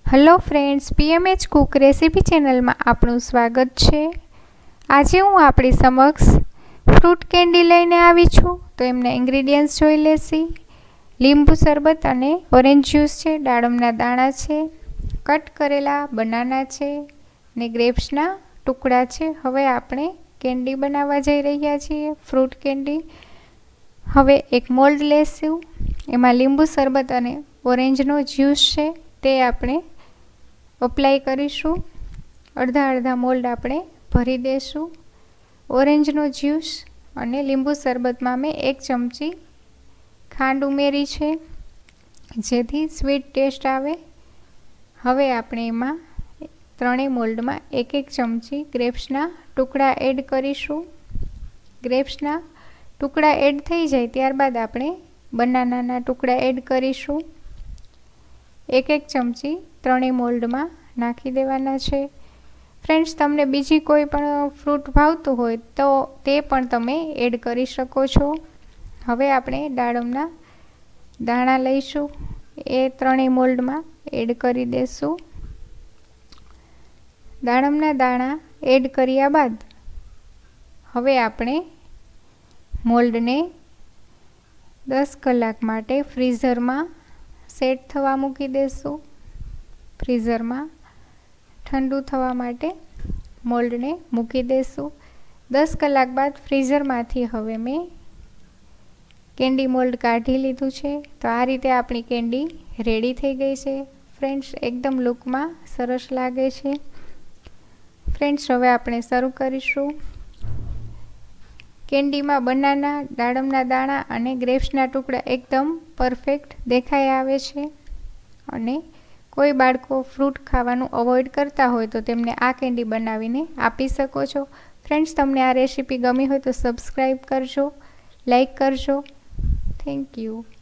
Hello friends, PMH cook recipe channel में आपनु स्वागत है। आज हूँ आपणी समक्ष फ्रूट केन्डी लईने आवी छूं। तो एमना इंग्रेडिएंट्स जोई लेशी। લીંબુ शरबत अने ऑरेंज ज्यूस है, दाडमना दाणा है, कट करेला बनाना है ने ग्रेप्सना टुकड़ा है। हवे आपणे केन्डी बनावा जई रह्या छीए, फ्रूट केन्डी। हवे एक मोल्ड लेशुं, एमां લીંબુ शरबत अने ऑरेंजनो ज्यूस है ते आपणे अप्लाय करीशुं। अर्धा अर्धा मोल्ड आपणे भरी देशुं। ऑरेंजनो ज्यूस अने લીંબુ शरबत में मैं 1 चमची खांड उमेरी छे जेथी स्वीट टेस्ट आवे। हवे आपणे एमां त्रणेय मोल्ड में 1-1 चमची ग्रेप्सना टुकड़ा एड करीशुं। ग्रेप्सना टुकड़ा एड थई जाय त्यारबाद आपणे बनानाना टुकड़ा एड करीशुं। 1-1 चमची त्रणेय मोल्ड में नाखी देवाना छे। फ्रेंड्स, तमने बीजी कोई पण फ्रूट भावतुं होय तो ते पण तमे एड करी शको छो। हवे आपणे दाडमना दाणा लईशुं, ए त्रणेय मोल्ड में एड करी देशुं। दाडमना दाणा एड कर्या बाद हवे आपणे मोल्ड ने 10 कलाक माटे फ्रीजर में सेट थवा मूकी देशुं। फ्रीजर में ठंडू थवा माटे मोल्ड ने मूकी देशुं। 10 कलाक बाद फ्रीजर मांथी हवे मैं केन्डी मोल्ड काढी लीधुं छे। तो आ रीते आपणी केन्डी रेडी थई गई छे। फ्रेंड्स, एकदम लुक में सरस लागे छे। फ्रेंड्स, हवे आपणे शरू करीशुं। केन्डी में बनाना, दाडमना दाणा अने ग्रेप्सना टुकड़ा एकदम परफेक्ट देखाई आवे छे। अने कोई बाळको फ्रूट खावानुं अवॉइड करता होय तो तेमने आ केन्डी बनावीने आपी शको छो। फ्रेंड्स, तमने आ रेसिपी गमी होय तो सब्सक्राइब करजो, लाइक करजो। Thank you.